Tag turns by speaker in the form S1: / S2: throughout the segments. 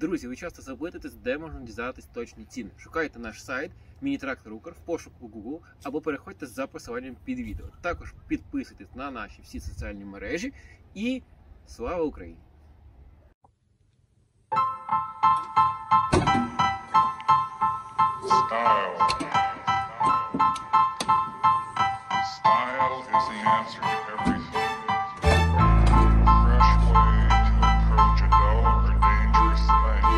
S1: Друзі, ви часто запитуєтесь, де можна дізнатися точні ціни. Шукайте наш сайт Міні-трактор Укр в пошуку Google або переходьте за посиланням під відео. Також підписуйтесь на наші всі соціальні мережі і слава Україні!
S2: Style is the answer to everything. A fresh way to approach a dull or dangerous thing.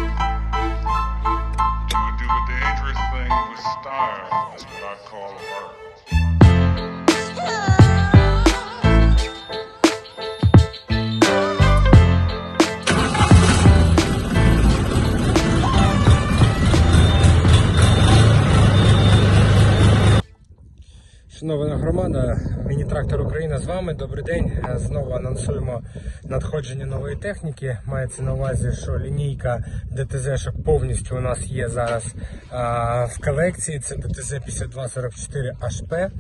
S2: To do a dangerous thing with style is what I call art.
S3: Шановна громада, Міні-трактор Україна з вами. Добрий день. Знову анонсуємо надходження нової техніки. Мається на увазі, що лінійка ДТЗ-шок повністю у нас є зараз в колекції. Це ДТЗ-5244HP,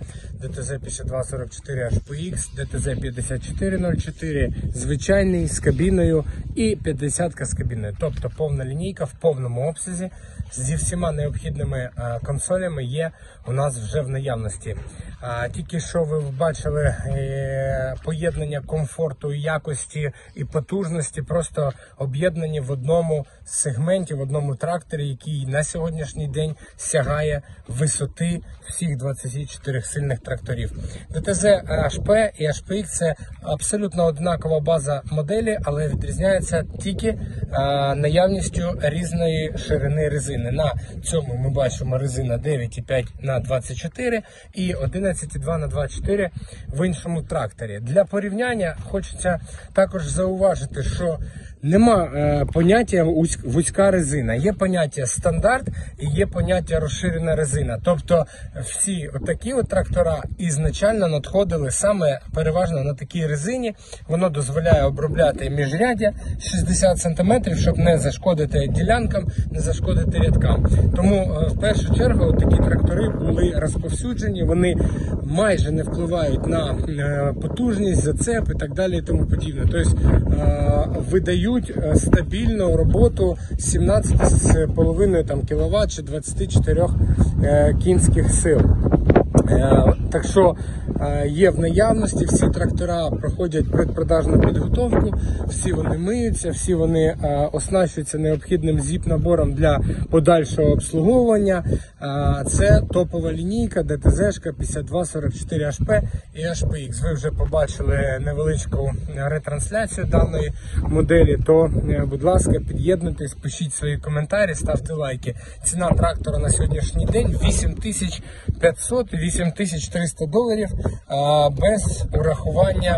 S3: ДТЗ-5244HPX, ДТЗ-5404, звичайний з кабіною і 50-ка з кабіною. Тобто повна лінійка в повному обсязі зі всіма необхідними консолями є у нас вже в наявності. Тільки що ви бачили поєднання комфорту, якості і потужності, просто об'єднані в одному сегменті, в одному тракторі, який на сьогоднішній день сягає висоти всіх 24 сильних тракторів. ДТЗ HP і HPX – це абсолютно однакова база моделі, але відрізняється тільки наявністю різної ширини резини. На цьому ми бачимо резина 9,5 на 24 і 11,2 на 24 в іншому тракторі. Для порівняння хочеться також зауважити, що нема поняття вузька резина. Є поняття стандарт і є поняття розширена резина. Тобто всі отакі от трактора ізначально надходили саме переважно на такій резині. Воно дозволяє обробляти міжряддя 60 см, щоб не зашкодити ділянкам, не зашкодити рядкам. Тому в першу чергу такі трактори були розповсюджені, вони майже не впливають на потужність, зацеп і так далі і тому подібне. Тобто видають стабільну роботу 17,5 кВт чи 24 кінських сил. Так що є в наявності, всі трактора проходять предпродажну підготовку, всі вони миються, всі вони оснащуються необхідним зіп-набором для подальшого обслуговування. Це топова лінійка ДТЗ-шка 5244HP і HPX. Ви вже побачили невеличку ретрансляцію даної моделі, то, будь ласка, під'єднуйтесь, пишіть свої коментарі, ставте лайки. Ціна трактора на сьогоднішній день 8500-8300 доларів без урахування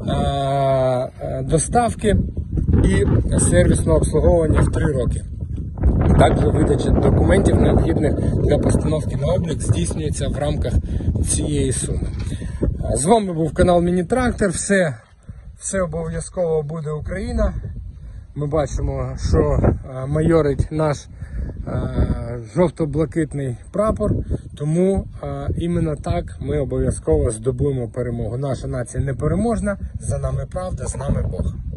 S3: доставки і сервісного обслуговування в 3 роки. Також видача документів, необхідних для постановки на облік, здійснюється в рамках цієї суми. З вами був канал Міні-трактор. Все обов'язково буде Україна. Ми бачимо, що майорить наш жовто-блакитний прапор, тому іменно так ми обов'язково здобудемо перемогу. Наша нація непереможна, за нами правда, з нами Бог.